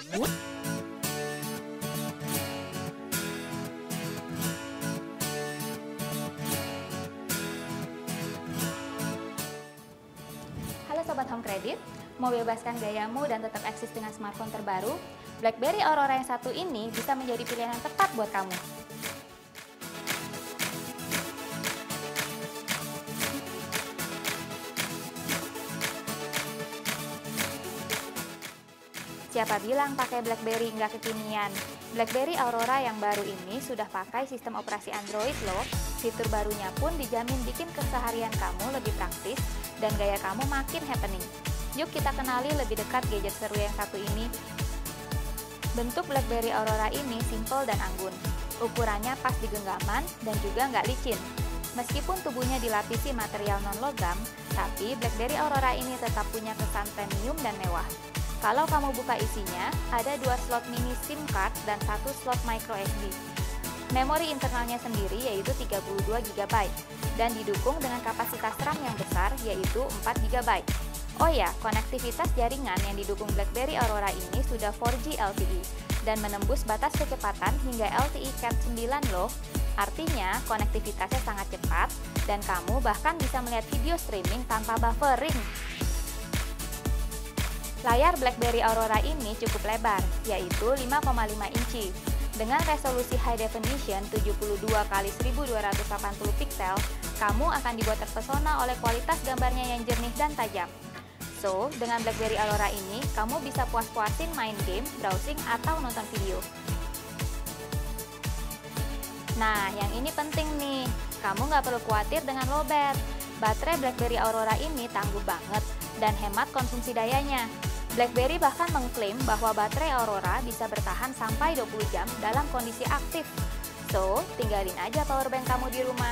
Halo Sobat Home Credit, mau bebaskan gayamu dan tetap eksis dengan smartphone terbaru? BlackBerry Aurora yang satu ini bisa menjadi pilihan yang tepat buat kamu. Siapa bilang pakai BlackBerry nggak kekinian? BlackBerry Aurora yang baru ini sudah pakai sistem operasi Android loh. Fitur barunya pun dijamin bikin keseharian kamu lebih praktis dan gaya kamu makin happening. Yuk kita kenali lebih dekat gadget seru yang satu ini. Bentuk BlackBerry Aurora ini simple dan anggun. Ukurannya pas di genggaman dan juga nggak licin. Meskipun tubuhnya dilapisi material non-logam, tapi BlackBerry Aurora ini tetap punya kesan premium dan mewah. Kalau kamu buka isinya, ada 2 slot mini SIM card dan 1 slot micro SD. Memori internalnya sendiri yaitu 32 GB dan didukung dengan kapasitas RAM yang besar yaitu 4 GB. Oh ya, konektivitas jaringan yang didukung BlackBerry Aurora ini sudah 4G LTE dan menembus batas kecepatan hingga LTE Cat 9 loh. Artinya, konektivitasnya sangat cepat dan kamu bahkan bisa melihat video streaming tanpa buffering. Layar BlackBerry Aurora ini cukup lebar, yaitu 5,5 inci. Dengan resolusi high definition 72 x 1280 piksel, kamu akan dibuat terpesona oleh kualitas gambarnya yang jernih dan tajam. So, dengan BlackBerry Aurora ini, kamu bisa puas-puasin main game, browsing, atau nonton video. Nah, yang ini penting nih, kamu nggak perlu khawatir dengan lowbat. Baterai BlackBerry Aurora ini tangguh banget dan hemat konsumsi dayanya. BlackBerry bahkan mengklaim bahwa baterai Aurora bisa bertahan sampai 20 jam dalam kondisi aktif. So, tinggalin aja powerbank kamu di rumah.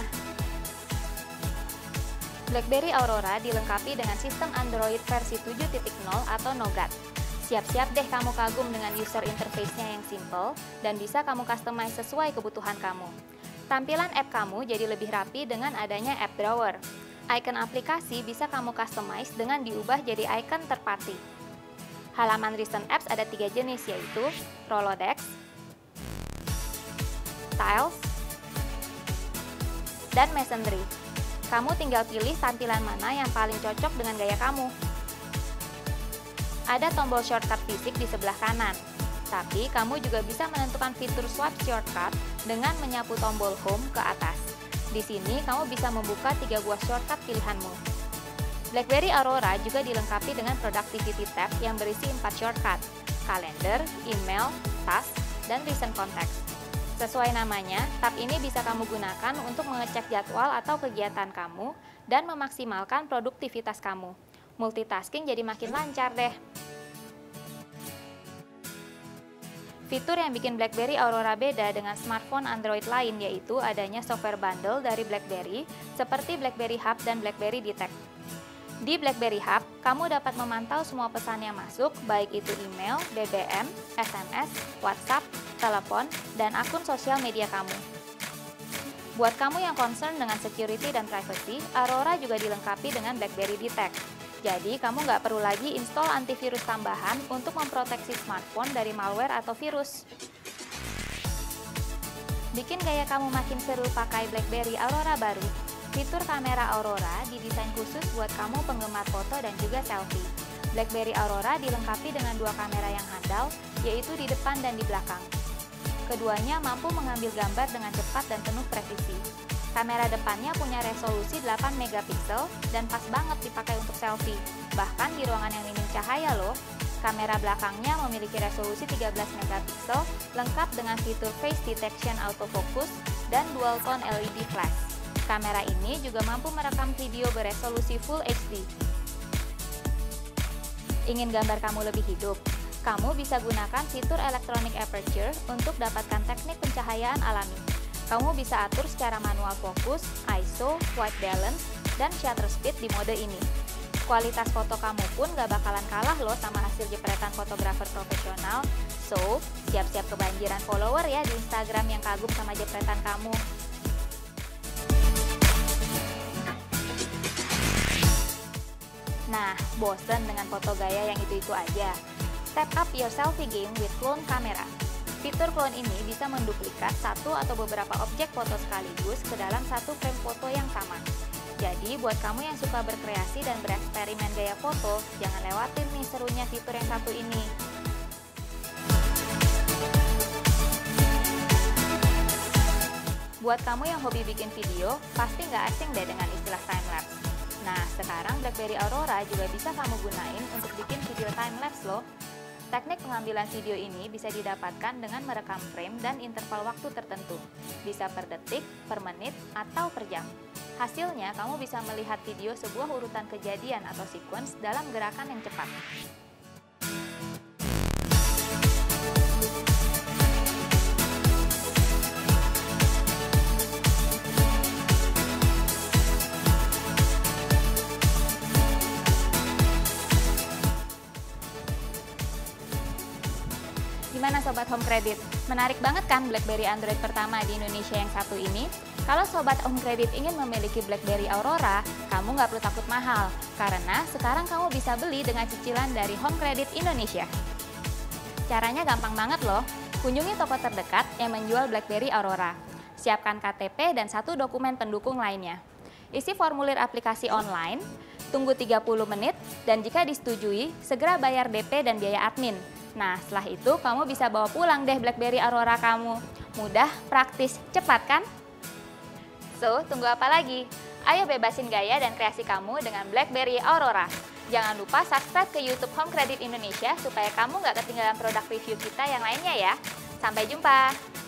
BlackBerry Aurora dilengkapi dengan sistem Android versi 7.0 atau Nougat. Siap-siap deh kamu kagum dengan user interface-nya yang simple dan bisa kamu customize sesuai kebutuhan kamu. Tampilan app kamu jadi lebih rapi dengan adanya app drawer. Icon aplikasi bisa kamu customize dengan diubah jadi icon third party. Halaman recent apps ada 3 jenis yaitu Rolodex, Tiles, dan Messenger. Kamu tinggal pilih tampilan mana yang paling cocok dengan gaya kamu. Ada tombol shortcut fisik di sebelah kanan, tapi kamu juga bisa menentukan fitur swipe shortcut dengan menyapu tombol home ke atas. Di sini kamu bisa membuka 3 buah shortcut pilihanmu. BlackBerry Aurora juga dilengkapi dengan Productivity tab yang berisi 4 shortcut, kalender, email, task, dan recent contacts. Sesuai namanya, tab ini bisa kamu gunakan untuk mengecek jadwal atau kegiatan kamu dan memaksimalkan produktivitas kamu. Multitasking jadi makin lancar deh. Fitur yang bikin BlackBerry Aurora beda dengan smartphone Android lain yaitu adanya software bundle dari BlackBerry seperti BlackBerry Hub dan BlackBerry Detect. Di BlackBerry Hub, kamu dapat memantau semua pesan yang masuk, baik itu email, BBM, SMS, WhatsApp, telepon, dan akun sosial media kamu. Buat kamu yang concern dengan security dan privacy, Aurora juga dilengkapi dengan BlackBerry Detect. Jadi, kamu nggak perlu lagi install antivirus tambahan untuk memproteksi smartphone dari malware atau virus. Bikin gaya kamu makin seru pakai BlackBerry Aurora baru. Fitur kamera Aurora didesain khusus buat kamu penggemar foto dan juga selfie. BlackBerry Aurora dilengkapi dengan 2 kamera yang handal, yaitu di depan dan di belakang. Keduanya mampu mengambil gambar dengan cepat dan penuh presisi. Kamera depannya punya resolusi 8 megapiksel dan pas banget dipakai untuk selfie. Bahkan di ruangan yang minim cahaya loh. Kamera belakangnya memiliki resolusi 13 megapiksel, lengkap dengan fitur face detection autofocus dan dual tone LED flash. Kamera ini juga mampu merekam video beresolusi Full HD. Ingin gambar kamu lebih hidup? Kamu bisa gunakan fitur electronic aperture untuk dapatkan teknik pencahayaan alami. Kamu bisa atur secara manual fokus, ISO, white balance, dan shutter speed di mode ini. Kualitas foto kamu pun gak bakalan kalah loh sama hasil jepretan fotografer profesional. So, siap-siap kebanjiran follower ya di Instagram yang kagum sama jepretan kamu. Nah, bosen dengan foto gaya yang itu-itu aja? Step up your selfie game with clone camera. Fitur clone ini bisa menduplikat satu atau beberapa objek foto sekaligus ke dalam satu frame foto yang sama. Jadi, buat kamu yang suka berkreasi dan bereksperimen gaya foto, jangan lewatin nih serunya fitur yang satu ini. Buat kamu yang hobi bikin video, pasti nggak asing deh dengan istilah time-lapse. Nah, sekarang BlackBerry Aurora juga bisa kamu gunain untuk bikin video time-lapse loh. Teknik pengambilan video ini bisa didapatkan dengan merekam frame dan interval waktu tertentu. Bisa per detik, per menit, atau per jam. Hasilnya, kamu bisa melihat video sebuah urutan kejadian atau sequence dalam gerakan yang cepat. Gimana Sobat Home Credit? Menarik banget kan BlackBerry Android pertama di Indonesia yang satu ini? Kalau Sobat Home Credit ingin memiliki BlackBerry Aurora, kamu nggak perlu takut mahal, karena sekarang kamu bisa beli dengan cicilan dari Home Credit Indonesia. Caranya gampang banget loh. Kunjungi toko terdekat yang menjual BlackBerry Aurora. Siapkan KTP dan satu dokumen pendukung lainnya. Isi formulir aplikasi online, tunggu 30 menit, dan jika disetujui, segera bayar DP dan biaya admin. Nah, setelah itu kamu bisa bawa pulang deh BlackBerry Aurora kamu. Mudah, praktis, cepat kan? So, tunggu apa lagi? Ayo bebasin gaya dan kreasi kamu dengan BlackBerry Aurora. Jangan lupa subscribe ke YouTube Home Credit Indonesia supaya kamu nggak ketinggalan produk review kita yang lainnya ya. Sampai jumpa!